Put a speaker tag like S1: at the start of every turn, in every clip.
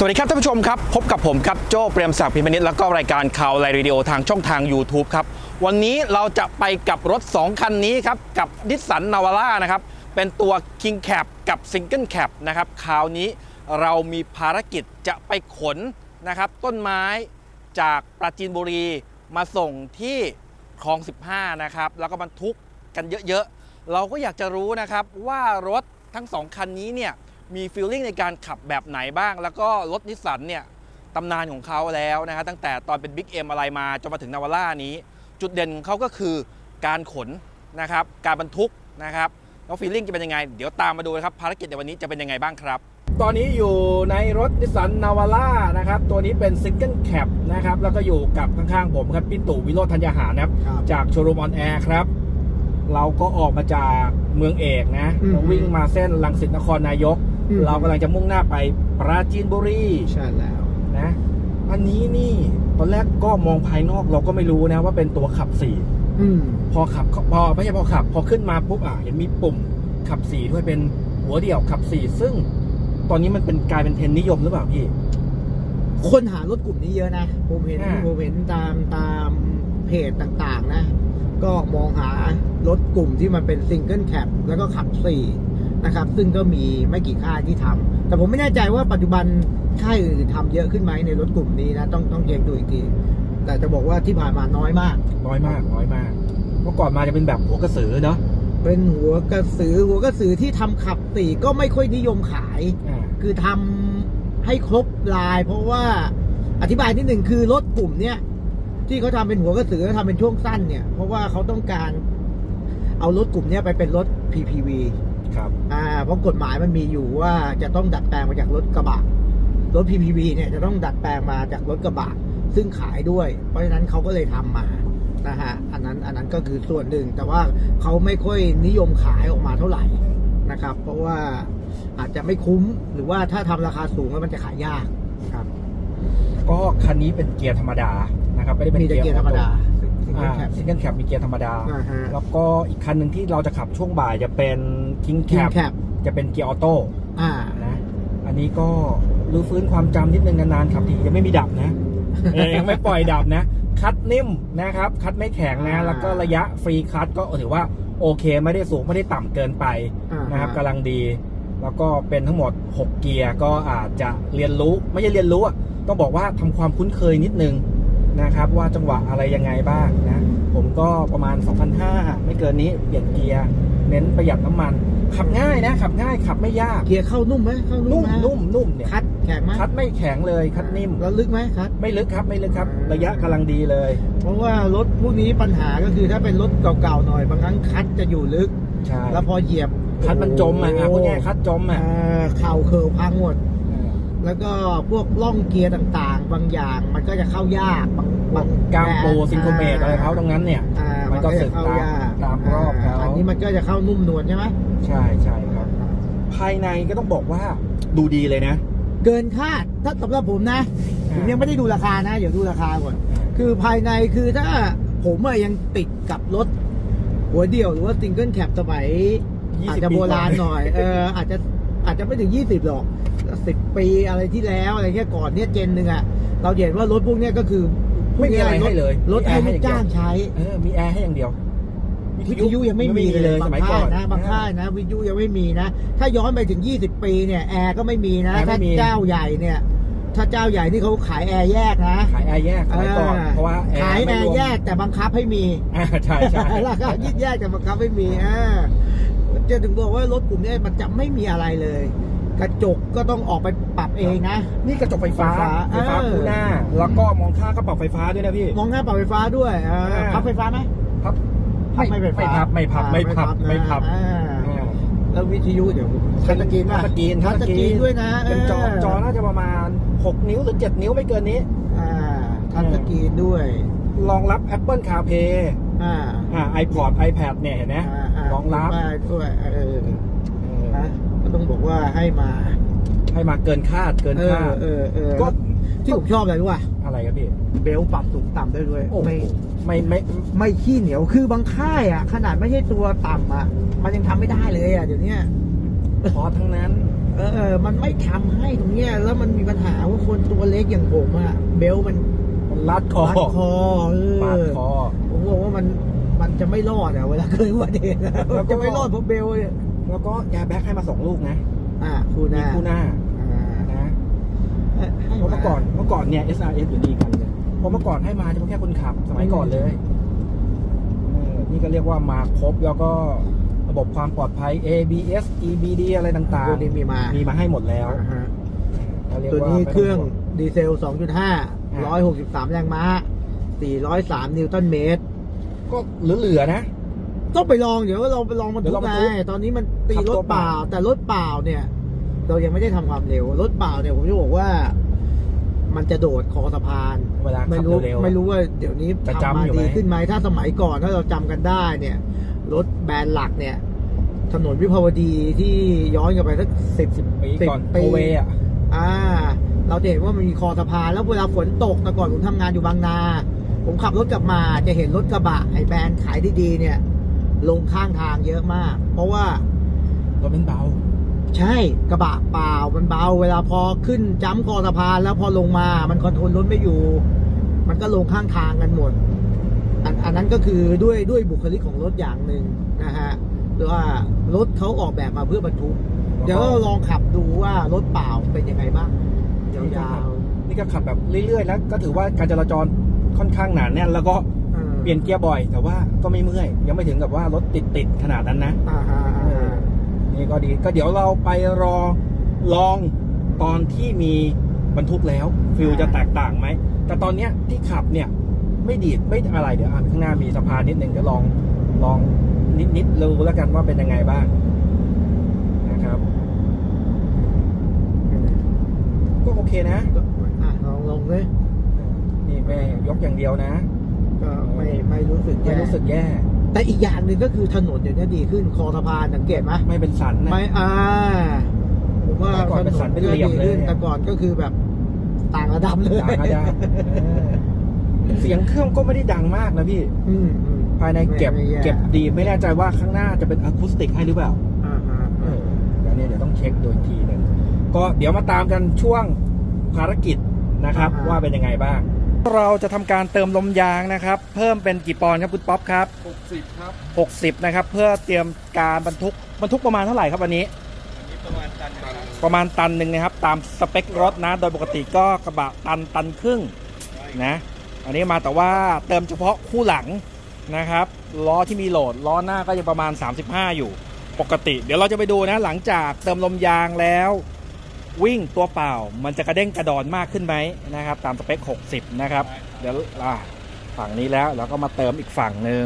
S1: วัสดีครับท่านผู้ชมครับพบกับผมครับโจ้เปรมศักดิ์พิมพ์นิตแล้วก็รายการข่าวไลฟ์วิดีโอทางช่องทาง YouTube ครับวันนี้เราจะไปกับรถ2คันนี้ครับกับนิสสันนาวาร่านะครับเป็นตัว King Cab กับ Single Cab นะครับคราวนี้เรามีภารกิจจะไปขนนะครับต้นไม้จากปราจีนบุรีมาส่งที่คลอง15นะครับแล้วก็บรรทุกกันเยอะๆเราก็อยากจะรู้นะครับว่ารถทั้ง2คันนี้เนี่ยมีฟีลลิ่งในการขับแบบไหนบ้างแล้วก็รถนิสสันเนี่ยตำนานของเขาแล้วนะฮะตั้งแต่ตอนเป็น Big M อะไรมาจนมาถึงนาวาร่านี้จุดเด่นของเขาก็คือการขนนะครับการบรรทุกนะครับแล้วฟีลลิ่งจะเป็นยังไงเดี๋ยวตามมาดูนะครับภารกิจในวันนี้จะเป็นยังไงบ้างครับตอนนี้อยู่ในรถนิสสันนาวาร่านะครับตัวนี้เป็น Single Cab นะครับแล้วก็อยู่กับข้างๆผมครับพี่ตู่วิโรจน์ธัญญาหารนะครับจากโชว์รูมออนแอร์ครับเราก็ออกมาจากเมืองเอกนะวิ่งมาเส้นรังสิตนครนายกเรากำลังจะมุ่งหน้าไปปราจีนบุรี
S2: ใช่แล้ว
S1: นะอันนี้นี่ตอนแรกก็มองภายนอกเราก็ไม่รู้นะว่าเป็นตัวขับ4พอไม่ใช่พอขับพอขึ้นมาปุ๊บเห็นมีปุ่มขับ4ด้วยเป็นหัวเดี่ยวขับ4ซึ่งตอนนี้มันเป็นกลายเป็นเทรนด์นิยมหรือเปล่าพี่
S2: คนหารถกลุ่มนี้เยอะนะผมเห็นตามเพจต่างๆนะก็มองหารถกลุ่มที่มันเป็นซิงเกิลแคปแล้วก็ขับ4นะครับซึ่งก็มีไม่กี่ค่ายที่ทำแต่ผมไม่แน่ใจว่าปัจจุบันค่ายอื่นทำเยอะขึ้นไหมในรถกลุ่มนี้นะต้องเช็คดูอีกทีแต่จะบอกว่าที่ผ่านมาน้อยมากเมื่อก่อนมาจะเป็นแบบหัวกระสือเนาะเป็นหัวกระสือที่ทำขับ4ก็ไม่ค่อยนิยมขายคือทำให้ครบลายเพราะว่าอธิบายนิดหนึ่งคือรถกลุ่มเนี้ยที่เขาทำเป็นหัวกระสือทำเป็นช่วงสั้นเนี่ยเพราะว่าเขาต้องการเอารถกลุ่มนี้ไปเป็นรถ PPV
S1: ครับ
S2: เพราะกฎหมายมันมีอยู่ว่าจะต้องดัดแปลงมาจากรถกระบะรถ PPV เนี่ยจะต้องดัดแปลงมาจากรถกระบะซึ่งขายด้วยเพราะฉะนั้นเขาก็เลยทำมานะฮะอันนั้นก็คือส่วนหนึ่งแต่ว่าเขาไม่ค่อยนิยมขายออกมาเท่าไหร่นะครับเพราะว่าอาจจะไม่คุ้มหรือว่าถ้าทำราคาสูงแล้วมันจะขายยากครับ
S1: ก็คันนี้เป็นเกียร์ธรรมดานะครับไม่ได้เป็นเกียร์
S2: ธรรมดา
S1: Single Cab มีเกียร์ธรรมดาแล้วก็อีกคันหนึ่งที่เราจะขับช่วงบ่ายจะเป็น King Cab จะเป็นเกียร์ออโต้นะอันนี้ก็รื้อฟื้นความจำนิดนึงนานๆขับทียังไม่มีดับนะยังไม่ปล่อยดับนะคัดนิ่มนะครับคัดไม่แข็งนะแล้วก็ระยะฟรีคัดก็ถือว่าโอเคไม่ได้สูงไม่ได้ต่ำเกินไปนะครับกำลังดีแล้วก็เป็นทั้งหมด6เกียร์ก็อาจจะเรียนรู้ไม่ใช่เรียนรู้ต้องบอกว่าทำความคุ้นเคยนิดนึงนะครับว่าจังหวะอะไรยังไงบ้างนะผมก็ประมาณ 2,500 ไม่เกินนี้เปลี่ยนเกียร์เน้นประหยัดน้ำมันขับง่ายนะขับง่ายขับไม่ยาก
S2: เกียร์เข้านุ่มไหมเข้า
S1: นุ่มเนี่ย
S2: คัดแข็งไหม
S1: คัดไม่แข็งเลยคัดนิ่ม
S2: แล้วลึกไหมคัด
S1: ไม่ลึกครับระยะกำลังดีเลย
S2: เพราะว่ารถพวกนี้ปัญหาก็คือถ้าเป็นรถเก่าๆหน่อยบางครั้งคัดจะอยู่ลึก
S1: ใช่
S2: แล้วพอเหยียบ
S1: คัดมันจมพวกนี้คัดจม
S2: เข่าเคิร์ฟพังหมดแล้วก็พวกล่องเกียร์ต่างๆบางอย่างมันก็จะเข้ายากบาง
S1: กางโปซิงโครเมตอะไรเขาตรงนั้นเนี่ยมันก็สึกตามรอบเขา
S2: อันนี้มันก็จะเข้านุ่มนวลใช่ไหม
S1: ใช่ครับภายในก็ต้องบอกว่าดูดีเลยนะ
S2: เกินคาดถ้าสำหรับผมนะผมยังไม่ได้ดูราคานะเดี๋ยวดูราคาก่อนคือภายในคือถ้าผมยังติดกับรถหัวเดี่ยวหรือว่าซิงเกิลแคปสมัยอาจจะโบราณหน่อยอาจจะไม่ถึง20หรอก10 ปีอะไรที่แล้วอะไรเงี้ยก่อนเนี่ยเจนหนึ่งเราเห็นว่ารถพวกนี้ก็คือ
S1: ไม่มีอะไรให้เลย
S2: รถให้ลูกจ้างใช้
S1: มีแอร์ให้อย่างเดียว
S2: วิทยุยังไม่มีเลยบางค่ายนะวิทยุยังไม่มีนะถ้าย้อนไปถึง20 ปีเนี่ยแอร์ก็ไม่มีนะถ้าเจ้าใหญ่เนี่ยถ้าเจ้าใหญ่นี่เขาขายแอร์แยกนะ
S1: ขายแอร์แยกก่อนเพราะว่า
S2: ขายแอร์แยกแต่บังคับให้มี
S1: ใช่
S2: ราคายิ่งแยกแต่บังคับให้มีจะถึงบอกว่ารถกลุ่มนี้มันจะไม่มีอะไรเลยกระจกก็ต้องออกไปปรับเองนะ
S1: นี่กระจกไฟฟ้าคู่หน้าแล้วก็มองข้างก็ปรับไฟฟ้าด้วยนะพี่
S2: มองข้างปรับไฟฟ้าด้วยพับไฟฟ้าไหม
S1: พับไม่พับ
S2: แล้ววิทยุเดี๋ยวทัชสกรีนด้วยนะ
S1: เป็นจอน่าจะประมาณ6 นิ้วหรือ7 นิ้วไม่เกินนี้
S2: ทัชสกรีนด้วย
S1: รองรับ Apple CarPlay iPod iPad เนี่ยเห็นไหมรองรับ
S2: ด้วยก็ต้องบอกว่าให้มา
S1: เกินคาด
S2: ก็ที่ผมชอบเลยรู้ป่ะ
S1: อะไรครับพี่
S2: เบลปรับสูงต่ำได้ด้วย
S1: ไม่
S2: ขี้เหนียวคือบางค่ายขนาดไม่ใช่ตัวต่ำมันยังทำไม่ได้เลยเดี๋ยวนี้
S1: คอทั้งนั้น
S2: มันไม่ทำให้ตรงเนี้ยแล้วมันมีปัญหาว่าคนตัวเล็กอย่างผมอะเบลมัน
S1: รัดคอ
S2: ปาดคอผมบอกว่ามันจะไม่รอดอะเวลาเกิดอุบัติเหตุมันจะไม่รอดเพราะเบลเนี่ย
S1: แล้วก็แอร์แบ็กให้มา2 ลูกนะ
S2: คู่หน้า
S1: นะเพราะเมื่อก่อนเนี่ย SRS อยู่ดีกันเลยเพราะเมื่อก่อนให้มาเฉพาะแค่คนขับสมัยก่อนเลยนี่ก็เรียกว่ามาครบแล้วก็ระบบความปลอดภัย ABS EBD อะไรต่าง
S2: ๆมี
S1: มาให้หมดแล้ว
S2: ตัวนี้เครื่องดีเซล 2.5 163 แรงม้า 403 นิวตันเมตร
S1: ก็เหลือนะ
S2: ต้องไปลองเดี๋ยวเราไปลองมันทุกไงตอนนี้มันตีรถเปล่าแต่รถเปล่าเนี่ยเรายังไม่ได้ทำความเร็วรถเปล่าเนี่ยผมจะบอกว่ามันจะโดดคอสะพานไม่รู้ว่าเดี๋ยวนี้ทำมาดีขึ้นไหมถ้าสมัยก่อนถ้าเราจำกันได้เนี่ยรถแบรนด์หลักเนี่ยถนนวิภาวดีที่ย้อนกลับไปสัก10 ปี
S1: ก่อนโคเวอ่ะ
S2: เราเห็นว่ามันมีคอสะพานแล้วเวลาฝนตกแต่ก่อนผมทำงานอยู่บางนาผมขับรถกลับมาจะเห็นรถกระบะไอ้แบรนด์ขายดีๆเนี่ยลงข้างทางเยอะมากเพราะว่
S1: ารถมันเบา
S2: ใช่กระบะเปล่ามันเบาเวลาพอขึ้นจ้ำคอสะพานแล้วพอลงมามันคอนโทรลรถไม่อยู่มันก็ลงข้างทางกันหมดอันนั้นก็คือด้วยบุคลิกของรถอย่างหนึ่งนะฮะหรือว่ารถเขาออกแบบมาเพื่อบรรทุกเดี๋ยวเราลองขับดูว่ารถเปล่าเป็นยังไงบ้างยาว
S1: ๆนี่ก็ขับแบบเรื่อยๆแล้วก็ถือว่าการจราจรค่อนข้างหนาแน่นแล้วก็เปลี่ยนเกียร์บ่อยแต่ว่าก็ไม่เมื่อยยังไม่ถึงกับว่ารถติดขนาดนั้นนะนี่ก็ดีก็เดี๋ยวเราไปลองตอนที่มีบรรทุกแล้วฟิลจะแตกต่างไหมแต่ตอนเนี้ยที่ขับเนี่ยไม่ดีดไม่อะไรเดี๋ยวข้างหน้ามีสะพานนิดนึงเดี๋ยวลองนิดรู้แล้วกันว่าเป็นยังไงบ้างนะครับก็โอเคนะ
S2: ลองเลย
S1: นี่แม่ยกอย่างเดียวนะ
S2: ก็ไม่รู้สึก
S1: แย่
S2: แต่อีกอย่างหนึ่งก็คือถนนเดี๋ยวนี้ดีขึ้นคอสะพานสังเกตไหม
S1: ไม่เป็นสันนะ
S2: ไม่ผมว่า
S1: ก่อนเป็นสันเป็นเหลี่ยมเลย
S2: แต่ก่อนก็คือแบบต่างระดับเลย
S1: เสียงเครื่องก็ไม่ได้ดังมากนะพี่ภายในเก็บดีไม่แน่ใจว่าข้างหน้าจะเป็นอะคูสติกให้หรือเปล่าเดี๋ยวต้องเช็คโดยทีนึงก็เดี๋ยวมาตามกันช่วงภารกิจนะครับว่าเป็นยังไงบ้างเราจะทำการเติมลมยางนะครับเพิ่มเป็นกี่ปอนด์ครับคุณป๊อปครับ
S3: 60ครับ
S1: 60นะครับเพื่อเตรียมการบรรทุกประมาณเท่าไหร่ครับวันนี้ประมาณตันหนึ่งนะครับตามสเปครถนะโดยปกติก็กระบะตันครึ่งนะอันนี้มาแต่ว่าเติมเฉพาะคู่หลังนะครับล้อที่มีโหลดล้อหน้าก็ยังประมาณ35อยู่ปกติเดี๋ยวเราจะไปดูนะหลังจากเติมลมยางแล้ววิ่งตัวเปล่ามันจะกระเด้งกระดอนมากขึ้นไหมนะครับตามสเปค60นะครับเดี๋ยวฝั่งนี้แล้วเราก็มาเติมอีกฝั่งหนึ่ง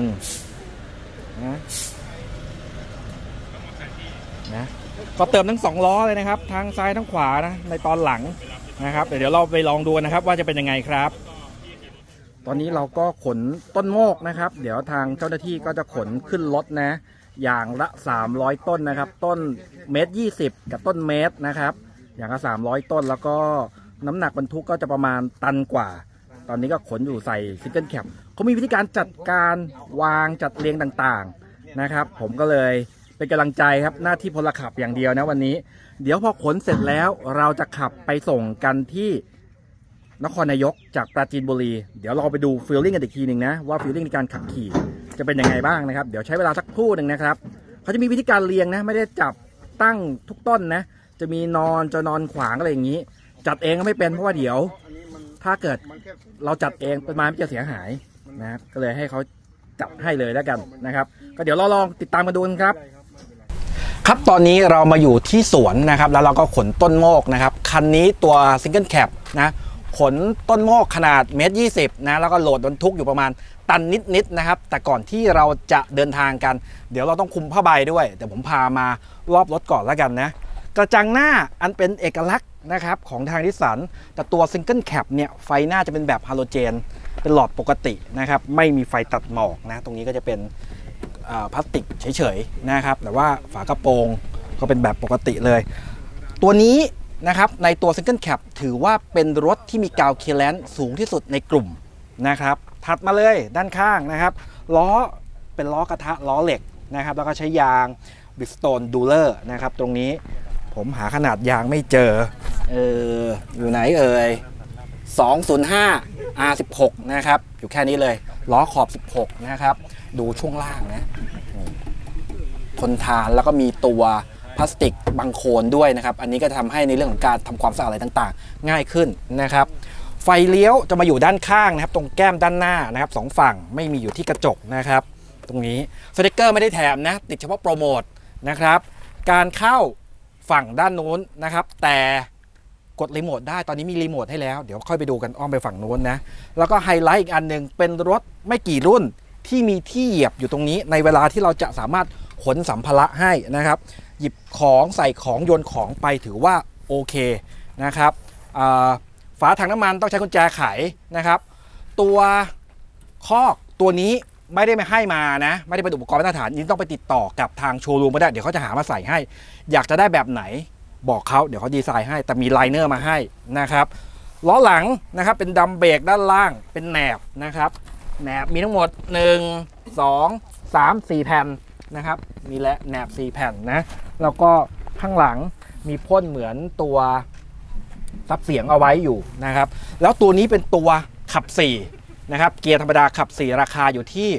S1: นะก็เติมทั้ง2ล้อเลยนะครับทั้งซ้ายทั้งขวานะในตอนหลังนะครับเดี๋ยวเราไปลองดูนะครับว่าจะเป็นยังไงครับตอนนี้เราก็ขนต้นโมกนะครับเดี๋ยวทางเจ้าหน้าที่ก็จะขนขึ้นรถนะอย่างละ300ต้นนะครับต้น1.20 กับต้นเมตรนะครับอย่างละ300ต้นแล้วก็น้ำหนักบรรทุกก็จะประมาณตันกว่าตอนนี้ก็ขนอยู่ใส่ซิงเกิลแคปเขามีวิธีการจัดการวางจัดเรียงต่างๆนะครับผมก็เลยเป็นกำลังใจครับหน้าที่พลขับอย่างเดียวนะวันนี้เดี๋ยวพอขนเสร็จแล้วเราจะขับไปส่งกันที่นครนายกจากปราจีนบุรีเดี๋ยวเราไปดูฟีลลิ่งกันอีกทีหนึ่งนะว่าฟีลลิ่งในการขับขี่จะเป็นยังไงบ้างนะครับเดี๋ยวใช้เวลาสักครู่หนึ่งนะครับเขาจะมีวิธีการเรียงนะไม่ได้จับตั้งทุกต้นนะจะมีจะนอนขวางอะไรอย่างนี้จัดเองก็ไม่เป็นเพราะว่าเดี๋ยวถ้าเกิดเราจัดเองเป็นไม้มันจะเสียหายนะครับก็เลยให้เขาจับให้เลยแล้วกันนะครับก็เดี๋ยวเราลองติดตามมาดูกันครับครับตอนนี้เรามาอยู่ที่สวนนะครับแล้วเราก็ขนต้นโมกนะครับคันนี้ตัวซิงเกิลแคปนะขนต้นโมกขนาด1.20 นะแล้วก็โหลดบรรทุกอยู่ประมาณตันนิดนะครับแต่ก่อนที่เราจะเดินทางกันเดี๋ยวเราต้องคุมผ้าใบด้วยเดี๋ยวผมพามารอบรถก่อนแล้วกันนะกระจังหน้าอันเป็นเอกลักษณ์นะครับของทางนิสสันแต่ตัวซิงเกิลแคปเนี่ยไฟหน้าจะเป็นแบบฮาโลเจนเป็นหลอดปกตินะครับไม่มีไฟตัดหมอกนะตรงนี้ก็จะเป็นพลาสติกเฉยๆนะครับแต่ว่าฝากระโปรงก็เป็นแบบปกติเลยตัวนี้นะครับในตัวซิงเกิลแคปถือว่าเป็นรถที่มีกาวเคแลนสูงที่สุดในกลุ่มนะครับถัดมาเลยด้านข้างนะครับล้อเป็นล้อกระทะล้อเหล็กนะครับแล้วก็ใช้ยาง Bridgestone Dueler นะครับตรงนี้ผมหาขนาดยางไม่เจออยู่ไหนเอ่ย205 R16 นะครับอยู่แค่นี้เลยล้อขอบ16นะครับดูช่วงล่างนะทนทานแล้วก็มีตัวพลาสติกบังโคลนด้วยนะครับอันนี้ก็ทำให้ในเรื่องของการทำความสะอาดอะไรต่างๆง่ายขึ้นนะครับไฟเลี้ยวจะมาอยู่ด้านข้างนะครับตรงแก้มด้านหน้านะครับสองฝั่งไม่มีอยู่ที่กระจกนะครับตรงนี้สติ๊กเกอร์ไม่ได้แถมนะติดเฉพาะโปรโมทนะครับการเข้าฝั่งด้านโน้นนะครับแต่กดรีโมทได้ตอนนี้มีรีโมทให้แล้วเดี๋ยวค่อยไปดูกันอ้อมไปฝั่งโน้นนะแล้วก็ไฮไลท์อีกอันหนึ่งเป็นรถไม่กี่รุ่นที่มีที่เหยียบอยู่ตรงนี้ในเวลาที่เราจะสามารถขนสัมภาระให้นะครับหยิบของใส่ของโยนของไปถือว่าโอเคนะครับฝาถังน้ำมันต้องใช้กุญแจไขนะครับตัวคอกตัวนี้ไม่ได้มาให้มานะไม่ได้เป็นอุปกรณ์มาตรฐานนี่ต้องไปติดต่อกับทางโชว์รูมก็ได้เดี๋ยวเขาจะหามาใส่ให้อยากจะได้แบบไหนบอกเขาเดี๋ยวเขาดีไซน์ให้แต่มีไลเนอร์มาให้นะครับล้อหลังนะครับเป็นดัมเบรกด้านล่างเป็นแหนบนะครับแหนบมีทั้งหมด1 2 3 4 แผ่นนะครับมีและแหนบ4แผ่นนะแล้วก็ข้างหลังมีพ่นเหมือนตัวซับเสียงเอาไว้อยู่นะครับแล้วตัวนี้เป็นตัวขับ4นะครับเกียร์ธรรมดาขับ4ราคาอยู่ที่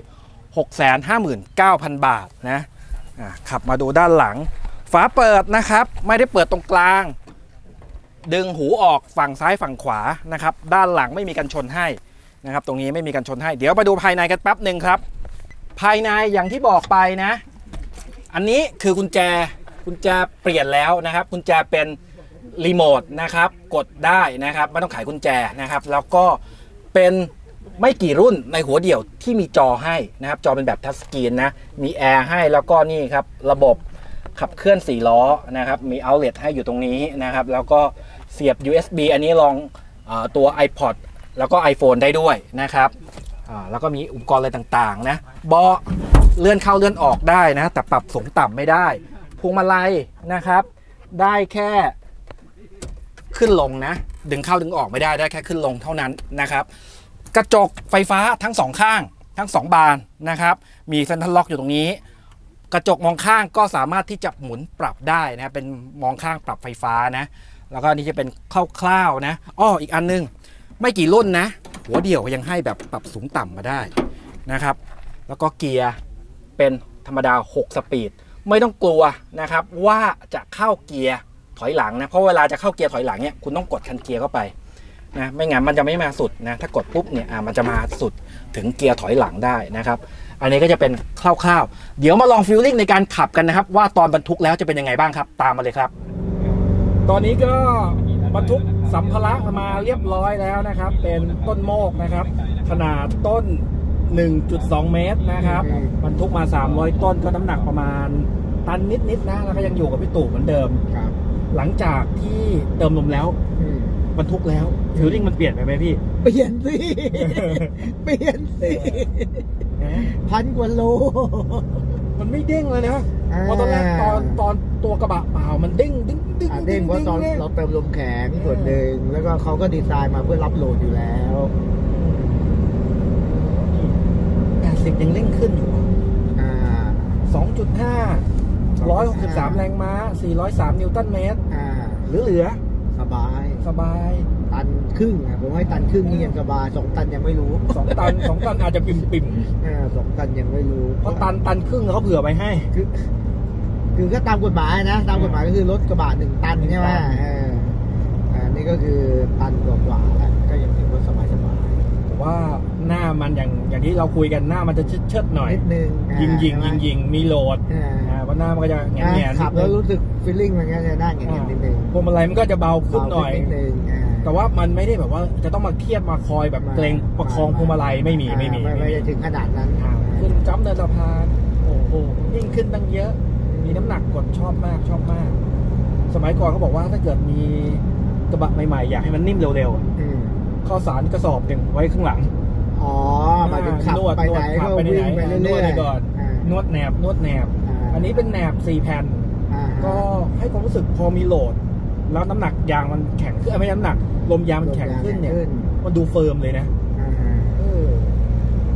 S1: 659,000 บาทนะขับมาดูด้านหลังฝาเปิดนะครับไม่ได้เปิดตรงกลางดึงหูออกฝั่งซ้ายฝั่งขวานะครับด้านหลังไม่มีกันชนให้นะครับตรงนี้ไม่มีกันชนให้เดี๋ยวไปดูภายในกันแป๊บหนึ่งครับภายในอย่างที่บอกไปนะอันนี้คือกุญแจเปลี่ยนแล้วนะครับกุญแจเป็นรีโมทนะครับกดได้นะครับไม่ต้องไขกุญแจนะครับแล้วก็เป็นไม่กี่รุ่นในหัวเดี่ยวที่มีจอให้นะครับจอเป็นแบบทัชสกรีนนะมีแอร์ให้แล้วก็นี่ครับระบบขับเคลื่อน4ล้อนะครับมีเอาท์เลทให้อยู่ตรงนี้นะครับแล้วก็เสียบ USB อันนี้รองตัว iPod แล้วก็ iPhone ได้ด้วยนะครับแล้วก็มีอุปกรณ์อะไรต่างๆนะเบาะเลื่อนเข้าเลื่อนออกได้นะแต่ปรับสูงต่ำไม่ได้พวงมาลัยนะครับได้แค่ขึ้นลงนะดึงเข้าดึงออกไม่ได้ได้แค่ขึ้นลงเท่านั้นนะครับกระจกไฟฟ้าทั้งสองข้างทั้ง2บานนะครับมีเซ็นทรัลล็อกอยู่ตรงนี้กระจกมองข้างก็สามารถที่จะหมุนปรับได้นะเป็นมองข้างปรับไฟฟ้านะแล้วก็นี่จะเป็นคร่าวๆนะอีกอันนึงไม่กี่รุ่นนะหัวเดี่ยวยังให้แบบปรับสูงต่ำมาได้นะครับแล้วก็เกียร์เป็นธรรมดา6สปีดไม่ต้องกลัวนะครับว่าจะเข้าเกียร์ถอยหลังนะเพราะเวลาจะเข้าเกียร์ถอยหลังเนี่ยคุณต้องกดคันเกียร์เข้าไปนะไม่งั้นมันจะไม่มาสุดนะถ้ากดปุ๊บเนี่ยมันจะมาสุดถึงเกียร์ถอยหลังได้นะครับอันนี้ก็จะเป็นคร่าวๆเดี๋ยวมาลองฟีลลิ่งในการขับกันนะครับว่าตอนบรรทุกแล้วจะเป็นยังไงบ้างครับตามมาเลยครับตอนนี้ก็บรรทุกสัมภาระมาเรียบร้อยแล้วนะครับเป็นต้นโมกนะครับขนาดต้น 1.2 เมตรนะครับบรรทุกมา300ต้นก็น้ำหนักประมาณตันนิดๆนะแล้วก็ยังอยู่กับพี่ตู่เหมือนเดิมหลังจากที่เติมลมแล้วบรรทุกแล้วฟีลลิ่งมันเปลี่ยนไปไหมพี่
S2: เปลี่ยนสิเปลี่ยนสิ1,000 กว่าโล
S1: มันไม่เด้งเลยนะเพราะตอนแรกตอนตัวกระบะเปล่ามันเด้ง
S2: เพราะตอนเราเติมลมแข็งส่วนหนึ่งแล้วก็เขาก็ดีไซน์มาเพื่อรับโหลดอยู่แล้ว
S1: 80ยังเร่งขึ้นอยู่ 2.5 163 แรงม้า403 นิวตันเมตรเหลือ
S2: สบายตันครึ่งผมให้ตันครึ่งนี่ยังสบาย2 ตันยังไม่รู้
S1: 2 ตันอาจจะปิ่ม
S2: 2 ตันยังไม่รู้
S1: เพราะตันครึ่งเขาเผื่อไปให้
S2: คือก็ตามกฎหมายนะตามกฎหมายก็คือรถกระบะ1 ตันใช่ไหมนี่ก็คือตันกว่าแล้วก็ยังถือว่าสบาย
S1: แต่ว่าหน้ามันอย่างที่เราคุยกันหน้ามันจะเชิดหน่อย
S2: นิดนึง
S1: ยิงมีโหลดว่าหน้ามันก็จะแง่ๆ
S2: ขับแล้วรู้สึกฟีลลิ่งมันก็จะน่าแง่ๆนิดนึง
S1: พวงมาลัยมันก็จะเบาขึ้นหน่อยแต่ว่ามันไม่ได้แบบว่าจะต้องมาเครียดมาคอยแบบเกรงประคองพวงมาลัยไม่
S2: ถึงขนาดนั้น
S1: ขึ้นจ้ำเดินสะพานโอ้โหยิ่งขึ้นตั้งเยอะมีน้ำหนักกดชอบมากสมัยก่อนเขาบอกว่าถ้าเกิดมีกระบะใหม่ๆอยากให้มันนิ่มเร็วๆข้าวสารกระสอบหนึ่งไว้ข้างหลัง
S2: มาถึงขับไปไหนก็วิ่งไปเรื่อย
S1: ๆก่อนนวดแหนบอันนี้เป็นแหนบ4 แผ่นก็ให้ความรู้สึกพอมีโหลดแล้วน้ำหนักยางมันแข็งขึ้นไม่น้ำหนักลมยางมันแข็งขึ้นเนี่ยมันดูเฟิร์มเลยนะก็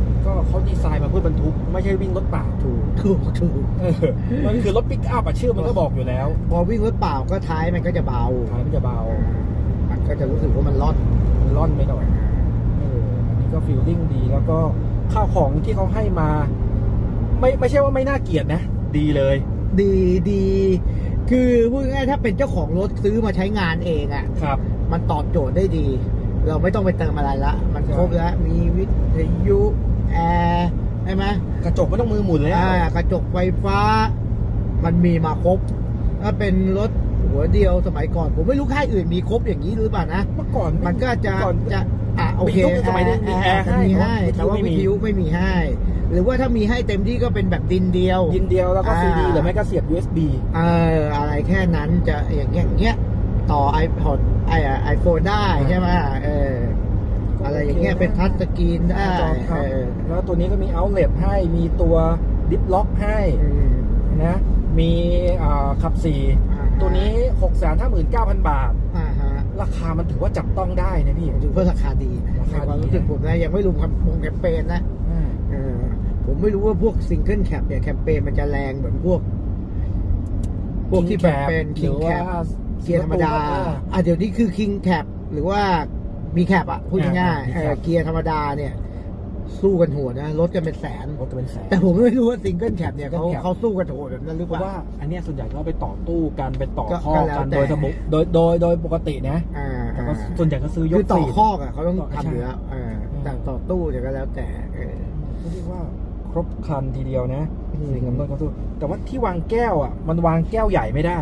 S1: เขาดีไซน์มาเพื่อบรรทุกไม่ใช่วิ่งรถเปล่า
S2: ถูก
S1: มันคือรถปิกอัพชื่อมันก็บอกอยู่แล้ว
S2: พอวิ่งรถเปล่าก็ท้ายมันก็จะเบามันก็จะรู้สึกว่ามันล่อน
S1: ไม่หน่อยอันนี้ก็ฟีลลิ่งดีแล้วก็ข้าวของที่เขาให้มาไม่ใช่ว่าไม่น่าเกลียดนะดีเลย
S2: ดีคือพูดง่ายๆถ้าเป็นเจ้าของรถซื้อมาใช้งานเองอ่ะ
S1: ครับ
S2: มันตอบโจทย์ได้ดีเราไม่ต้องไปเติมอะไรละมันครบแล้วมีวิทยุแอร์ใช่ไหม
S1: กระจกไม่ต้องมือหมุนเลย
S2: กระจกไฟฟ้ามันมีมาครบถ้าเป็นรถหัวเดียวสมัยก่อนผมไม่รู้ค่ายอื่นมีครบอย่างนี้หรือเปล่านะ
S1: เมื่อก่อน
S2: มันก็จะโอเค
S1: สมัยนี้มีแอร์ให้
S2: แต่ว่าวิทยุไม่มีให้หรือว่าถ้ามีให้เต็มที่ก็เป็นแบบดินเดียว
S1: แล้วก็ซีดีหรือไม่ก็เสียบ USB
S2: อะไรแค่นั้นจะอย่างเงี้ยต่อ iPod iPhone ได้ใช่ไหมอะไรอย่างเงี้ยเป็นทัชสกรีนได้
S1: แล้วตัวนี้ก็มี outlet ให้มีตัวดิฟล็อกให้นะมีขับ4ตัวนี้ 659,000 บาทราคามันถือว่าจับต้องได้นะพี่
S2: ถือว่าราคาดีราคารู้สึกผมนะยังไม่รวมแคมเปญนะผมไม่รู้ว่าพวกซิงเกิลแคปเนี่ยแคมเปญมันจะแรงเหมือนพวกที่แบบเป็นคิงแคปเกียร์ธรรมดาเดี๋ยวนี้คือคิงแคปหรือว่ามีแคปพูดง่ายๆเกียร์ธรรมดาเนี่ยสู้กันโหดนะรถกันเป็นแสนแต่ผมไม่รู้ว่าซิงเกิลแคปเนี่ยเขาสู้กันโหดแบบนั้นหรือเปล่า
S1: ว่าอันนี้ส่วนใหญ่ก็ไปต่อตู้กันไปต่อข้อกันโดยสมมติโดยปกตินะแต่ก็ส่วนใหญ่ก็ซื้อยก
S2: ต่อข้อเขาต้องทำอยู่แล้วแต่ต่อตู้เดี๋ยวก็แล้วแต่
S1: เรียกว่าครบครันทีเดียวนะสิ่งต้นเขาสู้แต่ว่าที่วางแก้วมันวางแก้วใหญ่ไม่ได้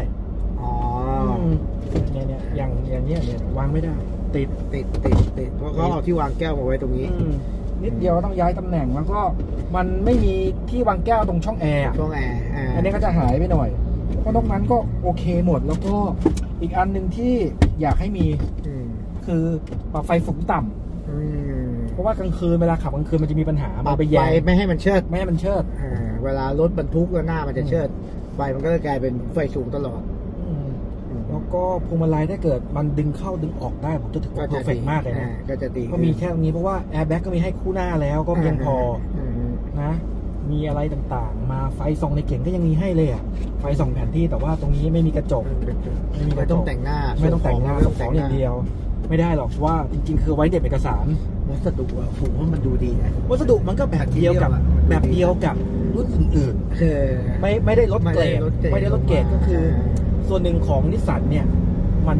S1: เนี่ยอย่างเนี้ยวางไม่ได้ติด
S2: เพราะเขาเอาที่วางแก้วมาไว้ตรงนี้
S1: นิดเดียวต้องย้ายตำแหน่งแล้วก็มันไม่มีที่วางแก้วตรงช่องแอร์อันนี้ก็จะหายไปหน่อยเพราะนอกนั้นก็โอเคหมดแล้วก็อีกอันหนึ่งที่อยากให้มีคือปรับไฟสูงต่ำเพราะว่ากลางคืนเวลาขับกลางคืนมันจะมีปัญหามันไปแย่
S2: ไม่ให้มันเชิดเวลารถบรรทุกแล้วหน้ามันจะเชิดไฟมันก็จะกลายเป็นไฟสูงตลอด
S1: แล้วก็พวงมาลัยถ้าเกิดมันดึงเข้าดึงออกได้ผมจะถือว่าเพอร์เฟกต์มากเลยนะ
S2: ก็จะดี
S1: ก็มีแค่นี้เพราะว่าแอร์แบ็กก็มีให้คู่หน้าแล้วก็เพียงพอนะมีอะไรต่างๆมาไฟส่องในเก่งก็ยังมีให้เลยไฟส่องแผนที่แต่ว่าตรงนี้ไม่มีกระจก
S2: ไม่ต้องแต่งหน้า
S1: ของอย่างเดียวไม่ได้หรอกว่าจริงๆคือไว้เด็บเอกสาร
S2: วัสดุผมว่ามันดูดีนะ
S1: วัสดุมันก็แบบเดียวกับรุ่นอื่นๆไม่ได้ลดเกรดก็คือส่วนหนึ่งของนิสสันเนี่ยมัน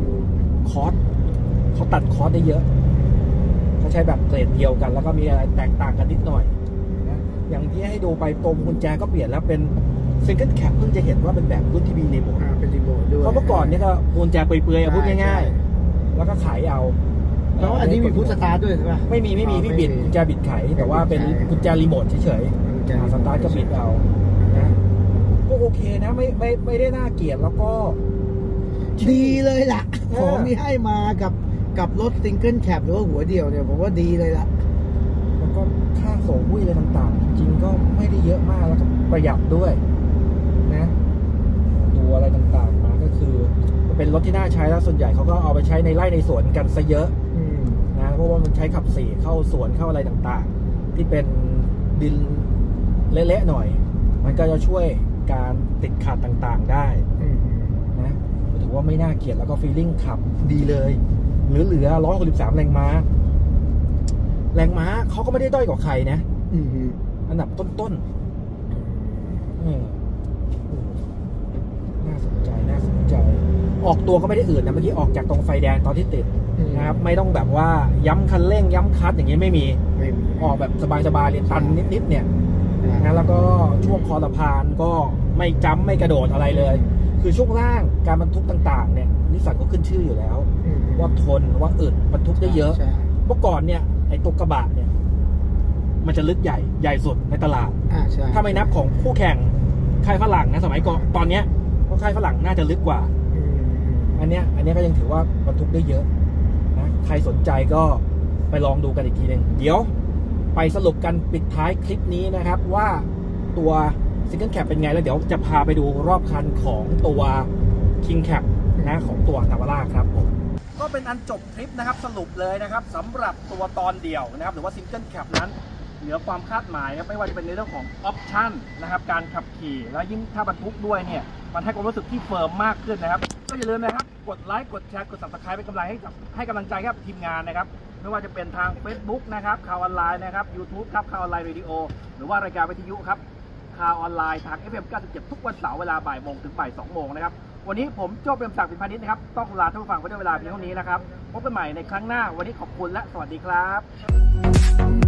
S1: เขาตัดคอสได้เยอะเขาใช้แบบเกรดเดียวกันแล้วก็มีอะไรแตกต่างกันนิดหน่อยนะอย่างที่ให้ดูไปปมกุญแจก็เปลี่ยนแล้วเป็นซิงเกิลแคปเพิ่งจะเห็นว่าเป็นแบบรุ่นที่มีรีโมท
S2: เป็นรีโมทด้วย
S1: เพราะเมื่อก่อนนี่ก็กุญแจเปื่อยๆพูดง่ายๆแล้วก็ขายเอา
S2: แล้วอันนี้มีพุทสตาร์ทด้วยใช่ไหม
S1: ไม่มีพี่บิดกุญแจบิดไขแต่ว่าเป็นกุญแจรีโมทเฉยๆสตาร์ทก็บิดเอานะก็โอเคนะไม่ได้น่าเกลียดแล้วก็
S2: ดีเลยล่ะของที่ให้มากับรถซิงเกิลแคปหรือว่าหัวเดียวเนี่ยผมว่าดีเลยล่ะ
S1: แล้วก็ค่าส่งวุ้ยอะไรต่างๆจริงก็ไม่ได้เยอะมากแล้วก็ประหยัดด้วยนะตัวอะไรต่างๆมาก็คือเป็นรถที่น่าใช้แล้วส่วนใหญ่เขาก็เอาไปใช้ในไร่ในสวนกันซะเยอะนะเพราะว่ามันใช้ขับสี่เข้าสวนเข้าอะไรต่างๆที่เป็นดินเละๆหน่อยมันก็จะช่วยการติดขัดต่างๆได้นะถือว่าไม่น่าเกลียดแล้วก็ฟีลลิ่งขับดีเลยเหลือ163แรงม้าเขาก็ไม่ได้ด้อยกว่าใครนะอันดับต้นน่าสนใจออกตัวก็ไม่ได้อื่นนะเมื่อกี้ออกจากตรงไฟแดงตอนที่ติดนะครับไม่ต้องแบบว่าย้ำคันเร่งย้ำคัดอย่างเงี้ยไม่มีออกแบบสบายๆเลยตันนิดๆเนี่ยนะแล้วก็ช่วงคอสะพานก็ไม่จ้ำไม่กระโดดอะไรเลยคือช่วงล่างการบรรทุกต่างๆเนี่ยนิสสันก็ขึ้นชื่ออยู่แล้วว่าทนว่าอึดบรรทุกได้เยอะเมื่อก่อนเนี่ยไอ้ตัวกระบะเนี่ยมันจะลึกใหญ่สุดในตลาดถ้าไม่นับของคู่แข่งค่ายฝรั่งนะสมัยก่อนตอนเนี้ยเพราะค่ายฝรั่งน่าจะลึกกว่าอันเนี้ยก็ยังถือว่าบรรทุกได้เยอะนะใครสนใจก็ไปลองดูกันอีกทีนึงเดี๋ยวไปสรุปกันปิดท้ายคลิปนี้นะครับว่าตัวซิงเกิลแคปเป็นไงแล้วเดี๋ยวจะพาไปดูรอบคันของตัวคิงแคปนะของตัวนาวาร่าครับผมก็เป็นอันจบคลิปนะครับสรุปเลยนะครับสำหรับตัวตอนเดียวนะครับหรือว่าซิงเกิลแคปนั้นเหนือความคาดหมายครับไม่ว่าจะเป็นในเรื่องของออปชั่นนะครับการขับขี่แล้วยิ่งถ้าบรรทุกด้วยเนี่ยมันให้ความรู้สึกที่เฟิร์มมากขึ้นนะครับก็อย่าลืมนะครับกดไลค์กดแชร์กด Subscribe เป็นกำลังให้กำลังใจครับทีมงานนะครับไม่ว่าจะเป็นทาง Facebook นะครับข่าวออนไลน์นะครับ YouTube ครับข่าวออนไลน์เรดิโอหรือว่ารายการวิทยุครับข่าวออนไลน์ทาง FM 97 ทุกวันเสาร์เวลาบ่ายโมงถึงบ่าย2โมงนะครับวันนี้ผมโจ้เปรมศักดิ์ ปิ่นพานิชนะครับต้องลาท่านผู้ฟังไปด้วยเวลาเพียงเท่านี้นะครับพบกันใหม่ในครั้งหน้าวันนี้ขอบคุณและสวัสดีครับ